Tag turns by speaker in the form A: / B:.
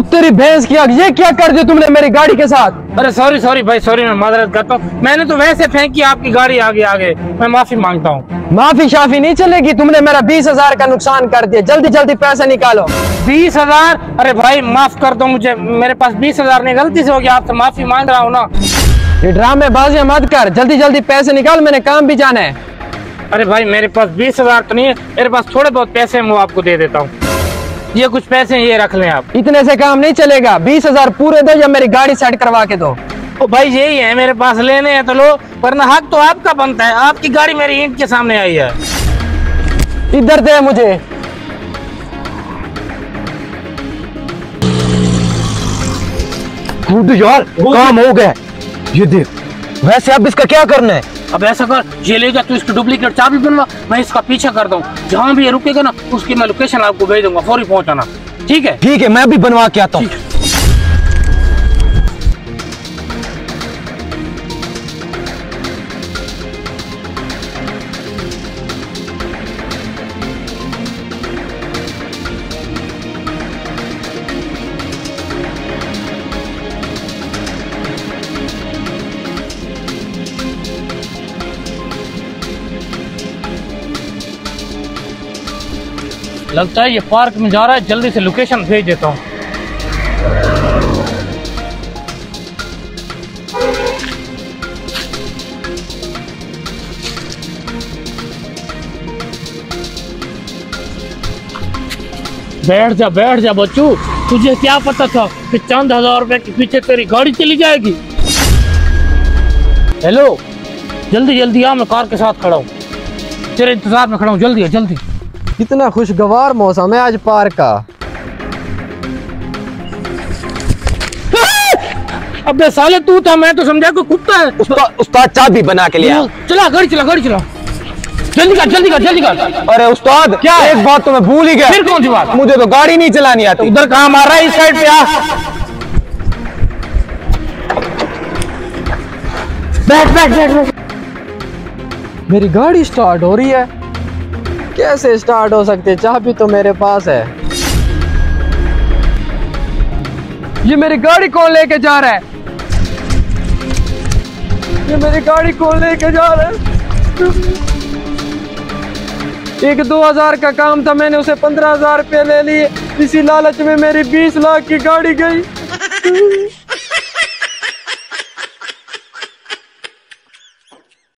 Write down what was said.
A: तेरी भैंस की आग, ये क्या कर दिया तुमने मेरी गाड़ी के साथ?
B: अरे सॉरी सॉरी भाई सॉरी, मैं माजरत करता हूँ। मैंने तो वैसे फेंकी आपकी गाड़ी आगे आगे, मैं माफी मांगता हूँ।
A: माफी शाफी नहीं चलेगी, तुमने मेरा 20,000 का नुकसान कर दिया। जल्दी जल्दी पैसा निकालो।
B: 20,000? अरे भाई माफ कर दो मुझे, मेरे पास 20,000 नहीं, गलती से हो गया, आपसे माफी मांग रहा हूँ ना।
A: ये ड्रामेबाजियां मत कर, जल्दी जल्दी पैसे निकाल, मैंने काम भी जाना है।
B: अरे भाई मेरे पास 20,000 तो नहीं है, मेरे पास थोड़े बहुत पैसे हैं, वो आपको दे देता हूँ। ये कुछ पैसे ये रख लें आप।
A: इतने से काम नहीं चलेगा, 20,000 पूरे दो या मेरी गाड़ी सेट करवा के दो।
B: ओ भाई यही है मेरे पास, लेने हैं तो लो, वरना हक तो आपका बनता है। आपकी गाड़ी मेरी ईंट के सामने आई है।
A: इधर दे मुझे। गुड यार, काम हो गया। ये देख, वैसे अब इसका क्या करना है?
B: अब ऐसा कर, ये ले जा तू, इसकी डुप्लीकेट चाबी बनवा, मैं इसका पीछा करता हूँ। जहाँ भी ये रुकेगा ना, उसकी मैं लोकेशन आपको भेज दूंगा, फौरी पहुंचाना। ठीक है?
A: ठीक है, मैं भी बनवा के आता हूँ।
B: लगता है ये पार्क में जा रहा है, जल्दी से लोकेशन भेज देता हूँ। बैठ जा बच्चू, तुझे क्या पता था कि चंद हजार रुपए के पीछे तेरी गाड़ी चली जाएगी। हेलो, जल्दी जल्दी आ, मैं कार के साथ खड़ा हूँ, तेरे इंतजार में खड़ा हूँ, जल्दी है जल्दी।
A: कितना खुशगवार मौसम है आज पार्क का।
B: अबे साले तू था, मैं तो समझा कोई कुत्ता है।
A: उस्ताद चाबी बना के लिया।
B: चला गाड़ी चला, गाड़ी चला, जल्दी कर जल्दी कर जल्दी कर।
A: अरे उस्ताद, क्या एक बात तो मैं भूल ही गया।
B: फिर कौन सी बात?
A: मुझे तो गाड़ी नहीं चलानी आती।
B: उधर कहाँ मार रहा है, इस साइड पे आ। बैठ बैठ बैठ बैठ।
A: मेरी गाड़ी स्टार्ट हो रही है। कैसे स्टार्ट हो सकती है? चाबी तो मेरे पास है। ये मेरी गाड़ी कौन लेके जा रहा है? ये मेरी गाड़ी कौन लेके जा रहा है? एक 2,000 का काम था, मैंने उसे 15,000 रुपये ले लिए। इसी लालच में मेरी 20 लाख की गाड़ी गई।